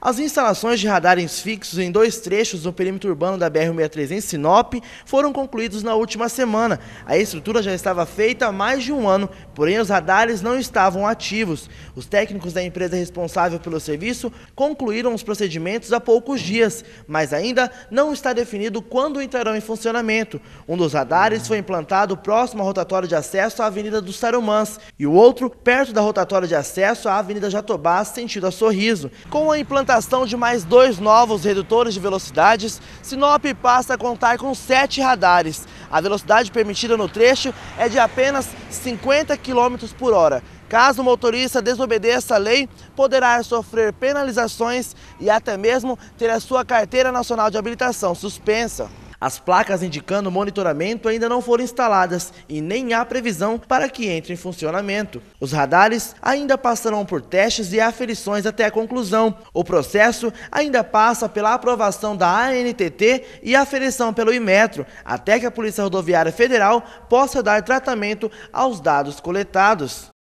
As instalações de radares fixos em 2 trechos no perímetro urbano da BR-163 em Sinop foram concluídos na última semana. A estrutura já estava feita há mais de um ano, porém os radares não estavam ativos. Os técnicos da empresa responsável pelo serviço concluíram os procedimentos há poucos dias, mas ainda não está definido quando entrarão em funcionamento. Um dos radares foi implantado próximo ao rotatório de acesso à Avenida dos Tarumãs e o outro perto da rotatória de acesso à Avenida Jatobá, sentido a Sorriso. Com a implantação de mais 2 novos redutores de velocidades, Sinop passa a contar com 7 radares. A velocidade permitida no trecho é de apenas 50 km por hora. Caso o motorista desobedeça a lei, poderá sofrer penalizações e até mesmo ter a sua carteira nacional de habilitação suspensa. As placas indicando monitoramento ainda não foram instaladas e nem há previsão para que entre em funcionamento. Os radares ainda passarão por testes e aferições até a conclusão. O processo ainda passa pela aprovação da ANTT e aferição pelo Inmetro, até que a Polícia Rodoviária Federal possa dar tratamento aos dados coletados.